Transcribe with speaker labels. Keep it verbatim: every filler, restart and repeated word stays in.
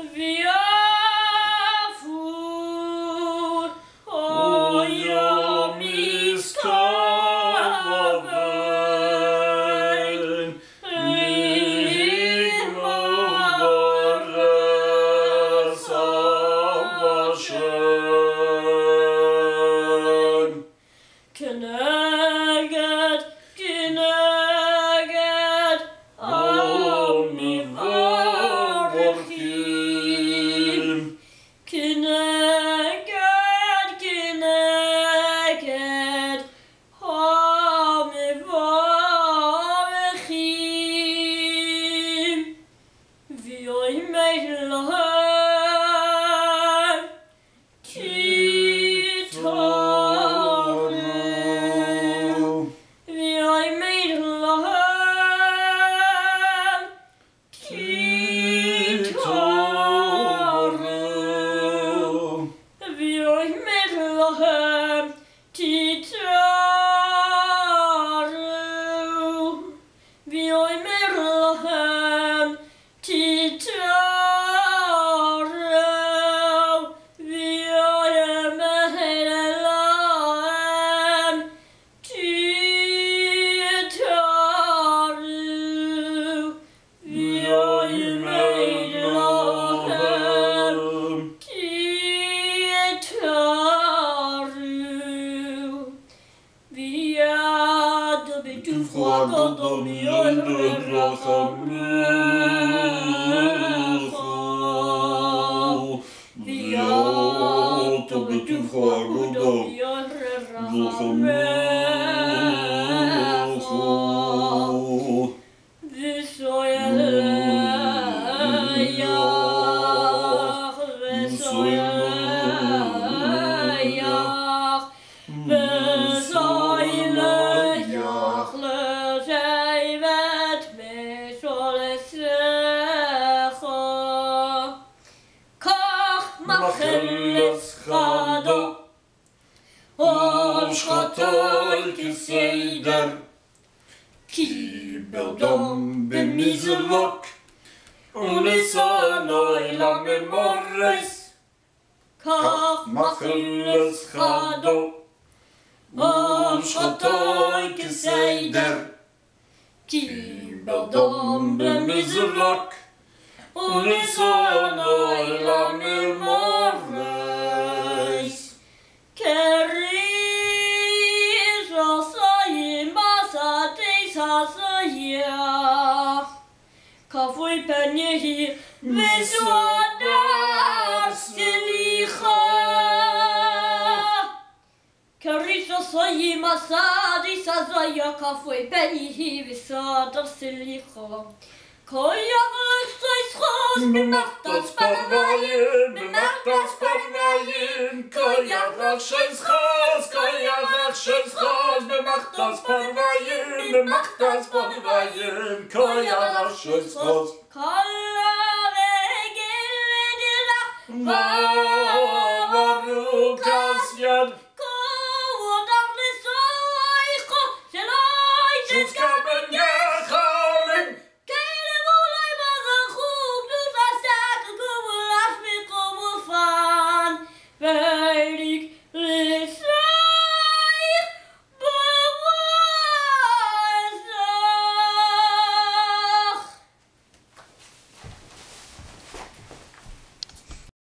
Speaker 1: for, og jag misstog vägen, lig våra samma sjön. Knäget, knäget, om i vardagsliv. Knäget, knäget, om i vardagsliv. Vi har i mig lön, titta nu. Vi har i mig lön, titta nu. Vi har i mig lön, titta nu. Vi har i mig lön, titta nu. Vi har i mig lön, titta nu. Vi har i mig lön, titta nu. Vi hade blivit frågad om jag röra människor. Vi hade blivit frågad om jag röra människor. Vi sa jag löjar, vi sa jag löjar, vi sa jag löjar, lösej vet mig så det säger. Kach machelles chado, och schatolke seider, Kibel dom bemizelok, und es anoi lange morris. Kach machelles chado, och schatolke seider, Kibel dom bemizelok, und es anoi lange morris. Keris asai masati sasaya, kafui penyehi viswadar silicha. Keris asai masati sasaya, kafui penyehi viswadar silicha. Koyavlik sois bemacht das Parweien, bemacht das Parweien. Koyavlik sois chos, koyavlik sois chos, bemacht das Parweien, bemacht das Parweien. Koyavlik sois chos. Kalla vegele dira, varukas yad.